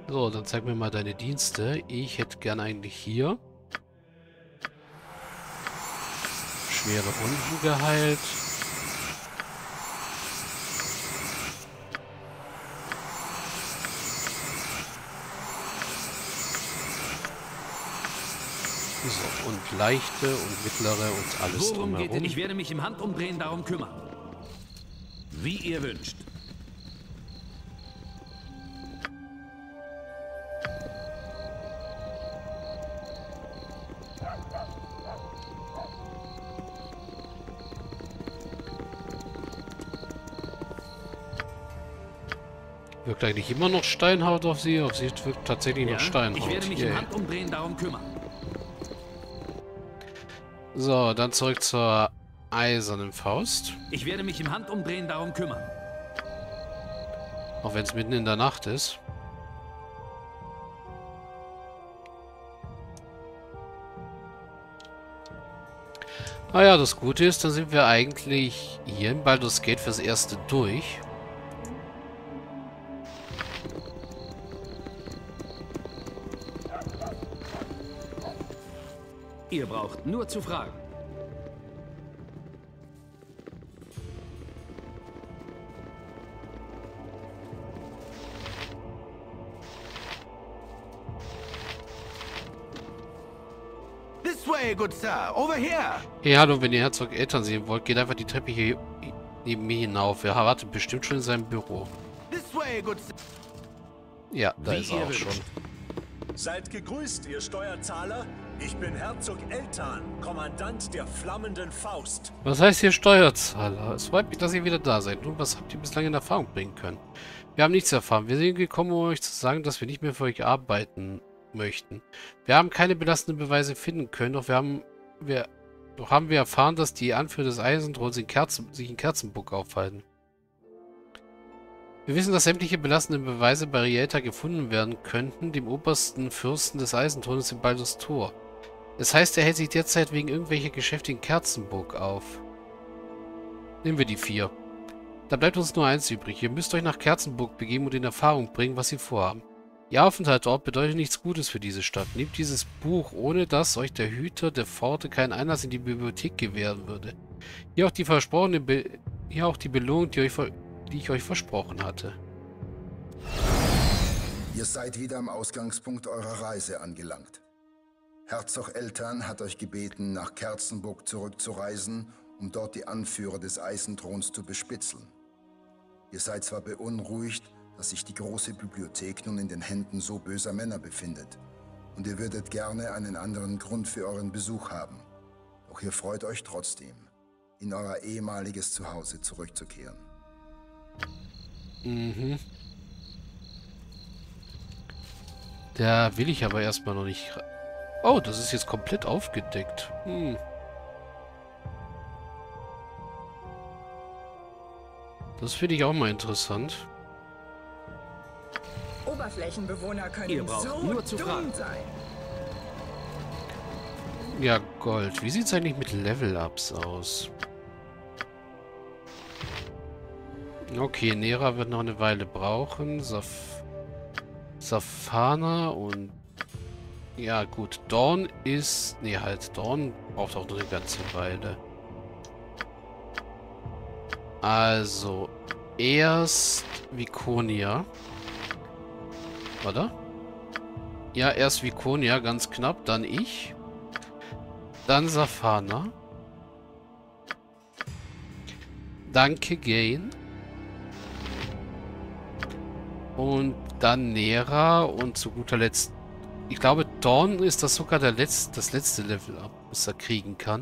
So, dann zeig mir mal deine Dienste. Ich hätte gern eigentlich hier schwere Wunden geheilt. So, und leichte und mittlere und alles Worum geht es? drumherum. Ich werde mich im Handumdrehen darum kümmern. Wie ihr wünscht. Wirkt eigentlich immer noch Steinhaut auf sie? Auf sie wirkt tatsächlich noch Steinhaut. Ich werde mich im Yay. Handumdrehen darum kümmern. So, dann zurück zur eisernen Faust. Ich werde mich im Handumdrehen darum kümmern. Auch wenn es mitten in der Nacht ist. Naja, das Gute ist, dann sind wir eigentlich hier in Baldur's Gate fürs Erste durch. Ihr braucht nur zu fragen. This way, good sir. Over here. Hey, hallo, wenn ihr Herzog Eltern sehen wollt, geht einfach die Treppe hier neben mir hinauf. Er wartet bestimmt schon in seinem Büro. This way, good sir. Ja, da Wie ist er ihr auch wünscht. schon. Seid gegrüßt, ihr Steuerzahler. Ich bin Herzog Eltan, Kommandant der flammenden Faust. Was heißt hier Steuerzahler? Es freut mich, dass ihr wieder da seid. Nun, was habt ihr bislang in Erfahrung bringen können? Wir haben nichts erfahren. Wir sind gekommen, um euch zu sagen, dass wir nicht mehr für euch arbeiten möchten. Wir haben keine belastenden Beweise finden können, doch haben wir erfahren, dass die Anführer des Eisenthrons sich in Kerzenburg aufhalten. Wir wissen, dass sämtliche belastenden Beweise bei Rieta gefunden werden könnten, dem obersten Fürsten des Eisenthrones in Baldur's Tor. Das heißt, er hält sich derzeit wegen irgendwelcher Geschäfte in Kerzenburg auf. Nehmen wir die 4. Da bleibt uns nur eins übrig. Ihr müsst euch nach Kerzenburg begeben und in Erfahrung bringen, was sie vorhaben. Ihr Aufenthalt dort bedeutet nichts Gutes für diese Stadt. Nehmt dieses Buch, ohne dass euch der Hüter der Pforte keinen Einlass in die Bibliothek gewähren würde. Hier auch die Belohnung, die ich euch versprochen hatte. Ihr seid wieder am Ausgangspunkt eurer Reise angelangt. Herzog Eltan hat euch gebeten, nach Kerzenburg zurückzureisen, um dort die Anführer des Eisenthrons zu bespitzeln. Ihr seid zwar beunruhigt, dass sich die große Bibliothek nun in den Händen so böser Männer befindet, und ihr würdet gerne einen anderen Grund für euren Besuch haben. Doch ihr freut euch trotzdem, in euer ehemaliges Zuhause zurückzukehren. Mhm. Da will ich aber erstmal noch nicht... Oh, das ist jetzt komplett aufgedeckt. Das finde ich auch mal interessant. Oberflächenbewohner Ihr können braucht so nur zu fragen. dumm sein. Ja, Gold. Wie sieht es eigentlich mit Level-Ups aus? Okay, Nera wird noch eine Weile brauchen. Safana und... Ja, gut. Dawn ist... Nee, halt. Dawn braucht auch noch eine ganze Weile. Also, erst Viconia. Oder? Ja, erst Viconia, ganz knapp. Dann ich. Dann Safana. Dann Kegain. Und dann Nera. Und zu guter Letzt... Ich glaube, Dawn ist das sogar das letzte Level-Up, das er kriegen kann.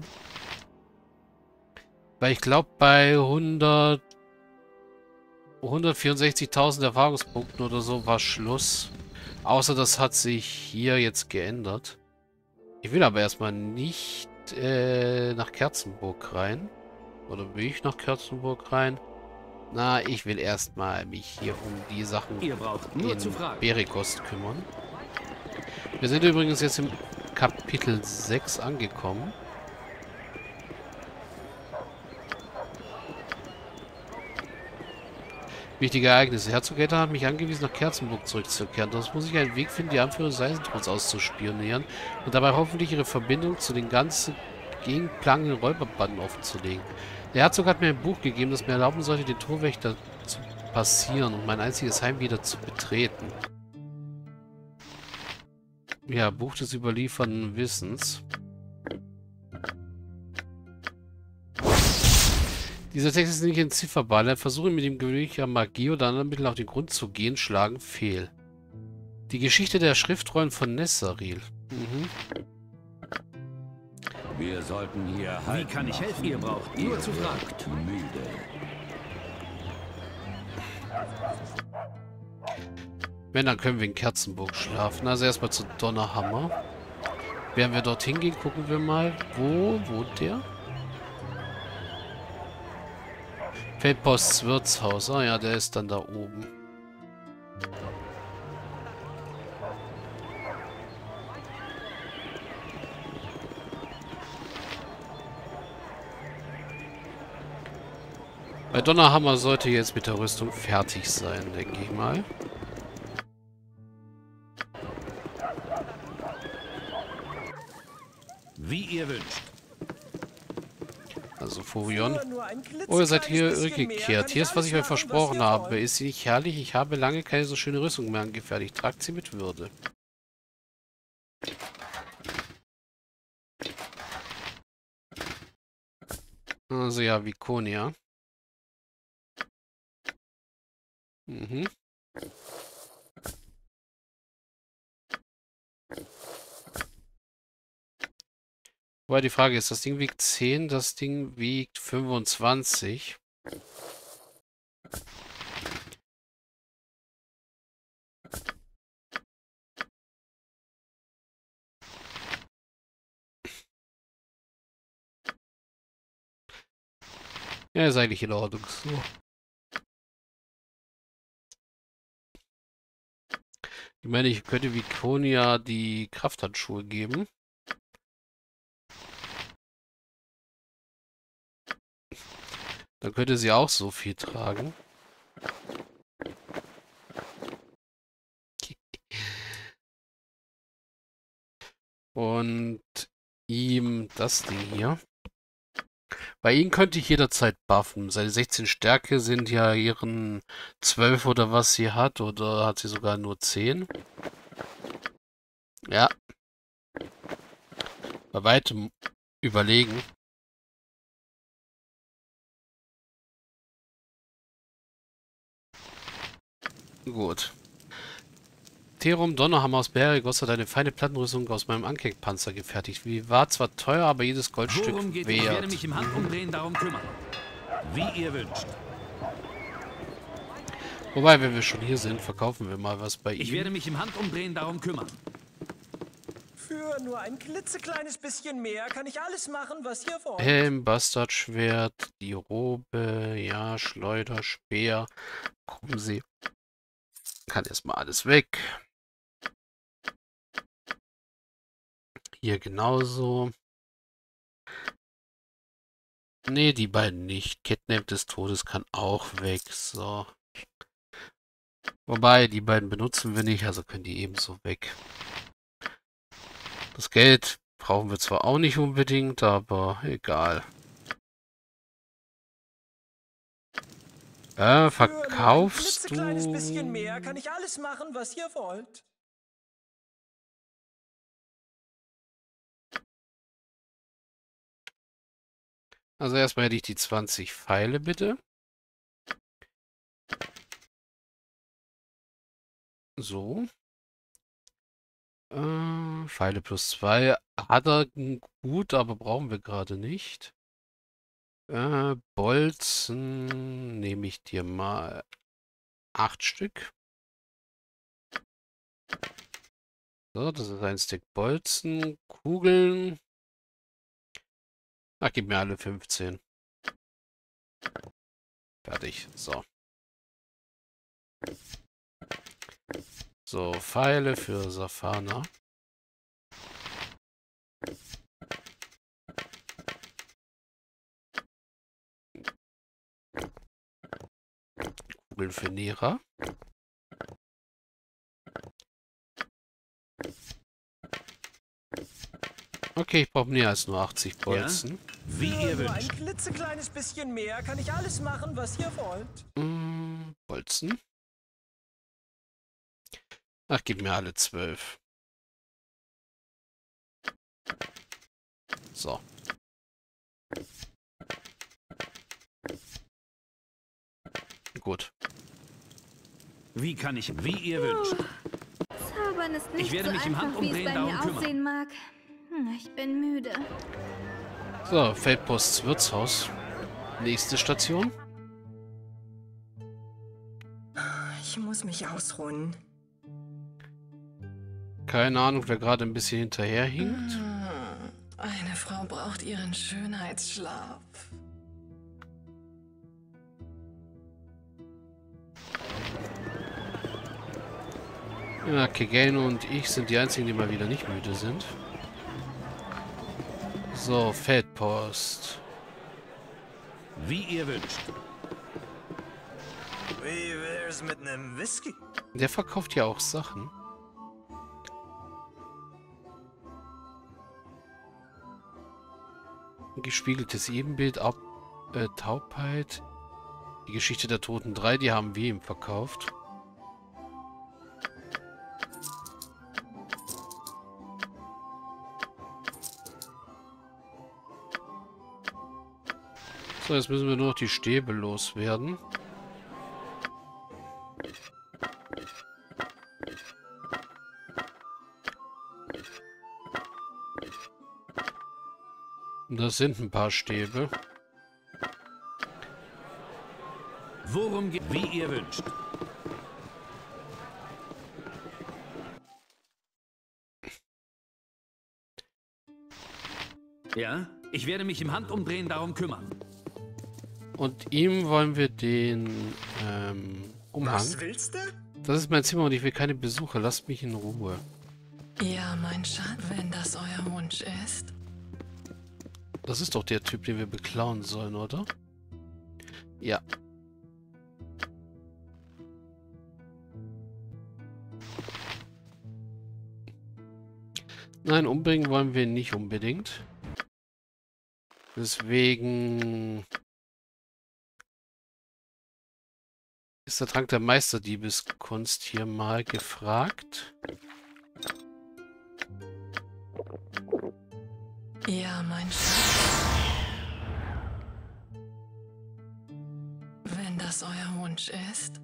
Weil ich glaube, bei 164.000 Erfahrungspunkten oder so war Schluss. Außer das hat sich hier jetzt geändert. Ich will aber erstmal nicht nach Kerzenburg rein. Oder will ich nach Kerzenburg rein? Na, ich will erstmal mich hier um die Sachen Ihr braucht nur zu in fragen. Berikost kümmern. Wir sind übrigens jetzt im Kapitel 6 angekommen. Wichtige Ereignisse. Herzog Eltern hat mich angewiesen, nach Kerzenburg zurückzukehren. Dort muss ich einen Weg finden, die Anführer des Eisenthrons auszuspionieren und dabei hoffentlich ihre Verbindung zu den ganzen gegenplagenden Räuberbanden offenzulegen. Der Herzog hat mir ein Buch gegeben, das mir erlauben sollte, den Torwächter zu passieren und mein einziges Heim wieder zu betreten. Ja, Buch des überlieferten Wissens. Dieser Text ist nicht entzifferbar. Er versuche mit dem gewöhnlichen Magie oder anderen Mitteln auf den Grund zu gehen, schlagen fehl. Die Geschichte der Schriftrollen von Nesseril. Wir sollten hier halten. Wie kann ich helfen? Ihr braucht nur zu fragen. Müde. Wenn, dann können wir in Kerzenburg schlafen. Also erstmal zu Donnerhammer. Während wir dorthin gehen, gucken wir mal, wo wohnt der? Feldposts Wirtshaus. Ah ja, der ist dann da oben. Bei Donnerhammer sollte jetzt mit der Rüstung fertig sein, denke ich mal. Wie ihr wünscht. Also Furion. Oh, ihr seid hier zurückgekehrt. Hier ist, was ich euch versprochen habe. Ist sie nicht herrlich? Ich habe lange keine so schöne Rüstung mehr angefertigt. Tragt sie mit Würde. Also ja, Vikonia. Mhm. Wobei die Frage ist, das Ding wiegt 10, das Ding wiegt 25. Ja, ist eigentlich in Ordnung so. Ich meine, ich könnte Vikonia die Krafthandschuhe geben. Dann könnte sie auch so viel tragen. Und ihm das Ding hier. Bei ihm könnte ich jederzeit buffen. Seine 16 Stärke sind ja ihren 12 oder was sie hat. Oder hat sie sogar nur 10? Ja. Bei weitem überlegen. Gut. Therum Donnerhammer aus Berigos hat eine feine Plattenrüstung aus meinem Ankeckpanzer gefertigt. Die war zwar teuer, aber jedes Goldstück Worum geht? wert. Ich werde mich im Handumdrehen darum kümmern. Wie ihr wünscht. Wobei, wenn wir schon hier sind, verkaufen wir mal was bei ihm. Ich werde mich im Handumdrehen darum kümmern. Für nur ein klitzekleines bisschen mehr kann ich alles machen, was ihr wollt. Helm, Bastardschwert, die Robe, ja, Schleuder, Speer. Kommen Sie. Kann erstmal alles weg. Hier genauso. Nee, die beiden nicht. Catnap des Todes kann auch weg. So. Wobei, die beiden benutzen wir nicht, also können die ebenso weg. Das Geld brauchen wir zwar auch nicht unbedingt, aber egal. Verkaufst du... Für ein klitzekleines bisschen mehr kann ich alles machen, was ihr wollt. Also erstmal hätte ich die 20 Pfeile, bitte. So. Pfeile plus 2. Hat er gut, aber brauchen wir gerade nicht. Bolzen nehme ich dir mal 8 Stück. So, das ist ein Stick Bolzen. Kugeln. Ach, gib mir alle 15. Fertig. So. So, Pfeile für Safana. Kugeln für Nera. Okay, ich brauche mehr als nur 80 Bolzen. Ja? Wie ihr Nur ein wünscht. klitzekleines bisschen mehr kann ich alles machen, was ihr wollt. Bolzen. Ach, gib mir alle 12. So. Gut. Wie kann ich... Wie ihr wünscht. Zaubern ist nicht Ich werde so mich im einfach, wie es Handumdrehen bei darum mir kümmern. aussehen mag. Ich bin müde. So, Feldpost Wirtshaus. Nächste Station. Ich muss mich ausruhen. Keine Ahnung, wer gerade ein bisschen hinterherhinkt. Eine Frau braucht ihren Schönheitsschlaf. Ja, Kegeno und ich sind die einzigen, die mal wieder nicht müde sind. So, Feldpost. Wie ihr wünscht. Wie wär's mit einem Whisky? Der verkauft ja auch Sachen. Gespiegeltes Ebenbild, Taubheit. Die Geschichte der Toten 3, die haben wir ihm verkauft. So, jetzt müssen wir nur noch die Stäbe loswerden. Und das sind ein paar Stäbe. Worum geht... Wie ihr wünscht. Ja? Ich werde mich im Handumdrehen darum kümmern. Und ihm wollen wir den Umhang. Was willst du? Das ist mein Zimmer und ich will keine Besucher. Lasst mich in Ruhe. Ja, mein Schatz, wenn das euer Wunsch ist. Das ist doch der Typ, den wir beklauen sollen, oder? Ja. Nein, umbringen wollen wir nicht unbedingt. Deswegen ist der Trank der Meisterdiebeskunst hier mal gefragt. Ja, mein Schatz. Wenn das euer Wunsch ist.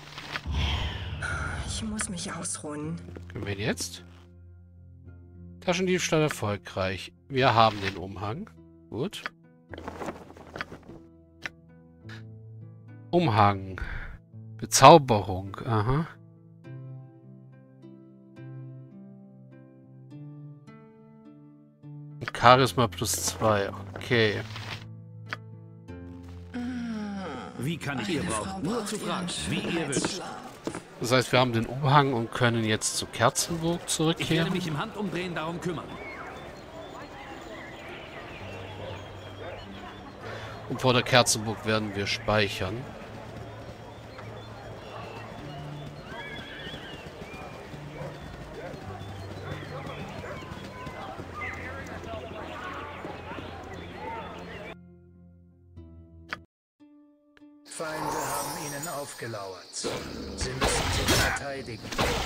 Ich muss mich ausruhen. Können wir ihn jetzt? Taschendiebstahl erfolgreich. Wir haben den Umhang. Gut. Umhang. Bezauberung. Aha. Charisma +2. Okay. Wie kann ich ihr brauchen? Nur zu fragen. Wie ihr wünscht. Das heißt, wir haben den Umhang und können jetzt zu Kerzenburg Ich werde zurückkehren. mich im Handumdrehen darum kümmern. Und vor der Kerzenburg werden wir speichern. Feinde haben ihnen aufgelauert. Sie müssen sich verteidigen.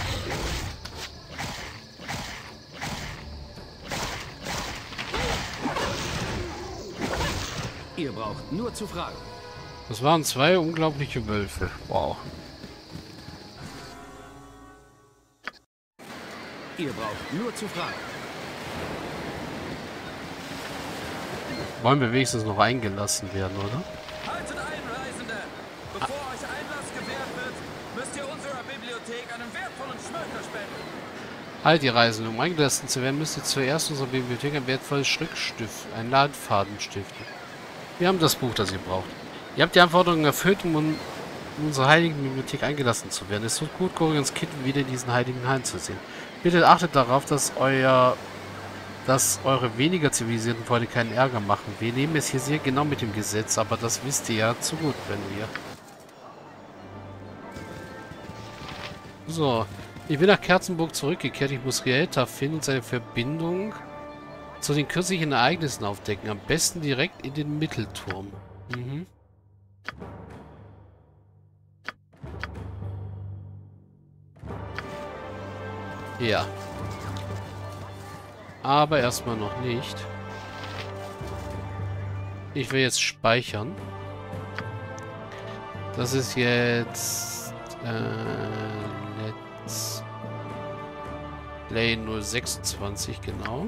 Ihr braucht nur zu fragen. Das waren 2 unglaubliche Wölfe. Wow. Ihr braucht nur zu fragen. Wollen wir wenigstens noch eingelassen werden, oder? Haltet ein, Reisende! Bevor euch Einlass gewährt wird, müsst ihr unserer Bibliothek einen wertvollen Schmöker spenden. Halt, die Reisenden. Um eingelassen zu werden, müsst ihr zuerst unserer Bibliothek ein wertvolles Schriftstift, einen Leitfaden stiften. Wir haben das Buch, das ihr braucht. Ihr habt die Anforderungen erfüllt, um in unsere heiligen Bibliothek eingelassen zu werden. Es tut gut, Corians Kind wieder in diesen heiligen Hain zu sehen. Bitte achtet darauf, dass eure weniger zivilisierten Freunde keinen Ärger machen. Wir nehmen es hier sehr genau mit dem Gesetz, aber das wisst ihr ja zu gut, wenn wir... So. Ich bin nach Kerzenburg zurückgekehrt. Ich muss Rielta finden und seine Verbindung zu den kürzlichen Ereignissen aufdecken. Am besten direkt in den Mittelturm. Mhm. Ja. Aber erstmal noch nicht. Ich will jetzt speichern. Das ist jetzt Let's Play 026, genau.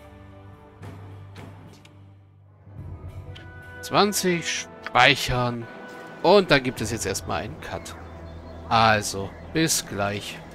20 speichern. Und da gibt es jetzt erstmal einen Cut. Also, bis gleich.